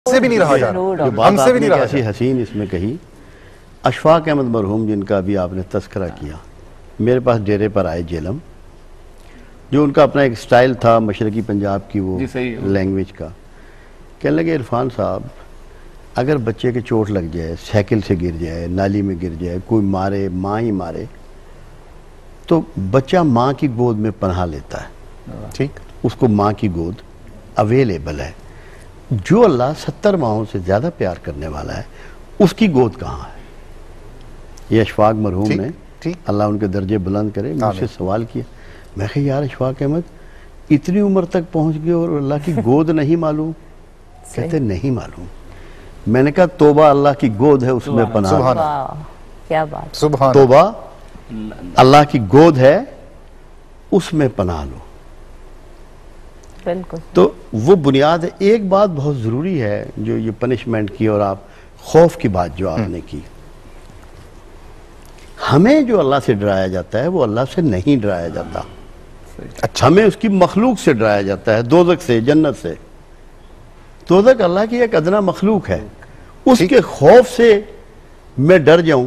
سے بھی نہیں رہا جا رہا، ہم سے بھی نہیں رہا ایسی حسین اس میں کہی. اشفاق احمد مرحوم جن کا بھی آپ نے تذکرہ کیا، میرے پاس ڈیرے پر آئے جیلم، جو ان کا اپنا ایک سٹائل تھا مشرقی پنجاب کی وہ لینگویج کا. کہنے لگے عرفان صاحب اگر بچے کے چوٹ لگ جائے، سائیکل سے گر جائے، نالی میں گر جائے، کوئی مارے، ماں ہی مارے، تو بچہ ماں کی گود میں پناہ لیتا ہے. ٹھیک، اس کو ماں کی گود اویلیبل ہے. جو اللہ 70 ماہوں سے زیادہ پیار کرنے والا ہے اس کی گود کہاں ہے؟ یہ اشفاق مرحوم نے، اللہ ان کے درجے بلند کرے، مجھ سے سوال کیا. میں کہا یار اشفاق احمد اتنی عمر تک پہنچ گئے اور اللہ کی گود نہیں معلوم؟ کہتے نہیں معلوم. میں نے کہا توبہ اللہ کی گود ہے، اس میں پناہ لو. کیا بات، توبہ اللہ کی گود ہے، اس میں پناہ لو. بالکل. تو وہ بنیاد ہے. ایک بات بہت ضروری ہے جو یہ پنشمنٹ کی اور آپ خوف کی بات جو آپ نے کی، ہمیں جو اللہ سے ڈرایا جاتا ہے وہ اللہ سے نہیں ڈرایا جاتا. ہمیں اس کی مخلوق سے ڈرایا جاتا ہے، دوزخ سے، جنت سے. دوزخ اللہ کی ایک ادنا مخلوق ہے، اس کے خوف سے میں ڈر جاؤں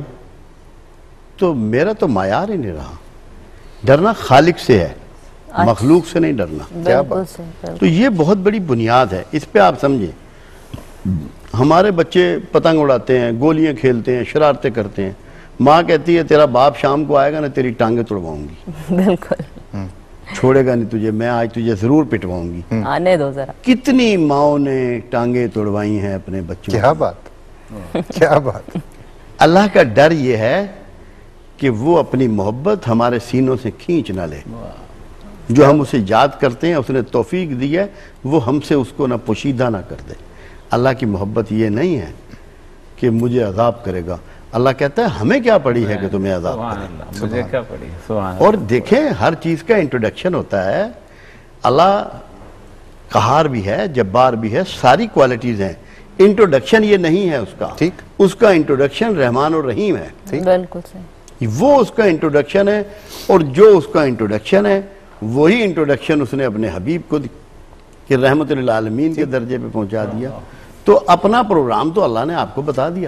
تو میرا تو معیار ہی نہیں رہا. ڈرنا خالق سے ہے، مخلوق سے نہیں ڈرنا. کیا بات. تو یہ بہت بڑی بنیاد ہے. اس پہ آپ سمجھیں، ہمارے بچے پتنگ اڑاتے ہیں، گولیاں کھیلتے ہیں، شرارتیں کرتے ہیں. ماں کہتی ہے تیرا باپ شام کو آئے گا نا تیری ٹانگیں توڑواؤں گی. بالکل. چھوڑے گا نہیں تجھے، میں آج تجھے ضرور پٹواؤں گی. آنے دو ذرا. کتنی ماؤں نے ٹانگیں توڑوائی ہیں اپنے بچوں. کیا بات، کیا بات. اللہ کا ڈر یہ ہے کہ وہ اپنی محبت ہمارے سینوں سے کھینچ نہ لے. جو ہم اسے یاد کرتے ہیں، اس نے توفیق دی ہے، وہ ہم سے اس کو نہ پوشیدہ نہ کر دے. اللہ کی محبت یہ نہیں ہے کہ مجھے عذاب کرے گا. اللہ کہتا ہے ہمیں کیا پڑی ہے کہ تمہیں عذاب کرے. مجھے کیا پڑی. اور دیکھیں ہر چیز کا انٹروڈکشن ہوتا ہے. اللہ قہار بھی ہے، جبار بھی ہے، ساری کوالٹیز ہیں. انٹروڈکشن یہ نہیں ہے اس کا. ٹھیک، اس کا انٹروڈکشن رحمان اور رحیم ہے. بالکل صحیح. وہ اس کا انٹروڈکشن ہے، اور جو اس کا انٹروڈکشن ہے وہی انٹروڈکشن اس نے اپنے حبیب کو کہ رحمت للعالمین کے درجے پہ پہنچا دیا. تو اپنا پروگرام تو اللہ نے آپ کو بتا دیا.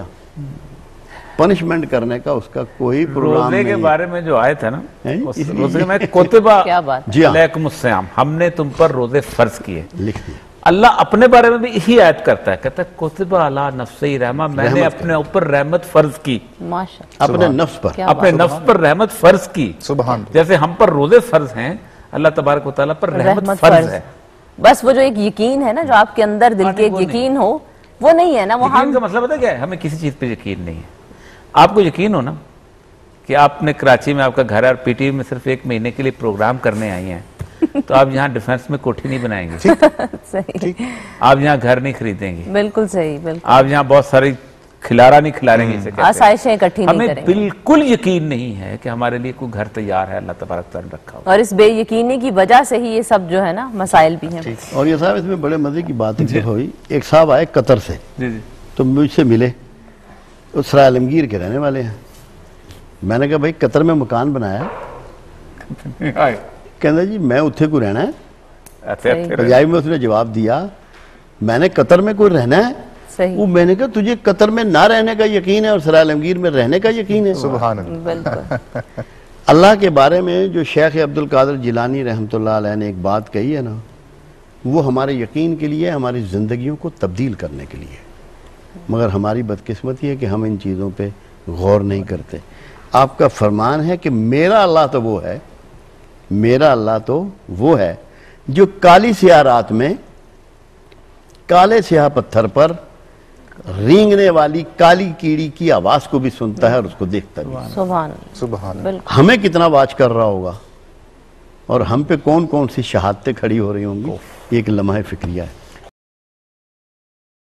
پنشمنٹ کرنے کا اس کا کوئی پروگرام نہیں. روزے کے بارے میں جو آیت ہے نا، روزے میں کتبہ علیکم الصیام، ہم نے تم پر روزے فرض کیے. لکھ دیا. اللہ اپنے بارے میں بھی اسی آیت کرتا ہے، کہتا ہے کتبہ علی نفسی رحمہ، میں نے اپنے اوپر رحمت فرض کی. ماشاءاللہ. اپنے نفس پر، اپنے نفس پر رحمت فرض کی. سبحان. جیسے ہم پر روزے فرض ہیں، اللہ تبارک و تعالیٰ پر رحمت فرض ہے. بس وہ جو ایک یقین ہے نا، جو آپ کے اندر دل کے ایک یقین ہو، وہ نہیں ہے نا. وہ یقین کا مسئلہ پتہ کیا ہے؟ ہمیں کسی چیز پہ یقین نہیں ہے. آپ کو یقین ہو نا کہ آپ نے کراچی میں آپ کا گھر ہے اور پی ٹی وی میں صرف 1 مہینے کے لیے پروگرام کرنے آئی ہیں، تو آپ یہاں ڈیفنس میں کوٹھی نہیں بنائیں گے. صحیح. آپ یہاں گھر نہیں خریدیں گے. بالکل صحیح. بالکل. آپ یہاں بہت ساری کھلارا نہیں کھلاریں گے. آسائشیں اکٹھی نہیں ہمیں کریں گے. بالکل یقین نہیں ہے کہ ہمارے لیے کوئی گھر تیار ہے، اللہ تبارک تعالیٰ نے رکھا ہو. اور اس بے یقینی کی وجہ سے ہی یہ سب جو ہے نا مسائل بھی ہیں. اور یہ صاحب اس میں بڑے مزے کی بات ہوئی. ایک صاحب آئے قطر سے، تو مجھ سے ملے، سرائے عالمگیر کے رہنے والے ہیں. میں نے کہا بھائی قطر میں مکان بنایا؟ کہنا جی میں اتھے کو رہنا ہے. پنجابی میں اس نے جواب دیا میں نے قطر میں کوئی رہنا ہے؟ وہ میں نے کہا تجھے قطر میں نہ رہنے کا یقین ہے اور سرائے عالمگیر میں رہنے کا یقین ہے. سبحان اللہ. بالکل. اللہ کے بارے میں جو شیخ عبدالقادر جیلانی رحمۃ اللہ علیہ نے ایک بات کہی ہے نا، وہ ہمارے یقین کے لیے، ہماری زندگیوں کو تبدیل کرنے کے لیے. مگر ہماری بدقسمتی ہے کہ ہم ان چیزوں پہ غور نہیں کرتے. آپ کا فرمان ہے کہ میرا اللہ تو وہ ہے، میرا اللہ تو وہ ہے جو کالی سیاہ رات میں کالے سیاہ پتھر پر رینگنے والی کالی کیڑی کی آواز کو بھی سنتا ہے اور اس کو دیکھتا بھی. سبحان. سبحان. ہمیں کتنا واچ کر رہا ہوگا اور ہم پہ کون کون سی شہادتیں کھڑی ہو رہی ہوں گی. ایک لمحہ فکریہ ہے.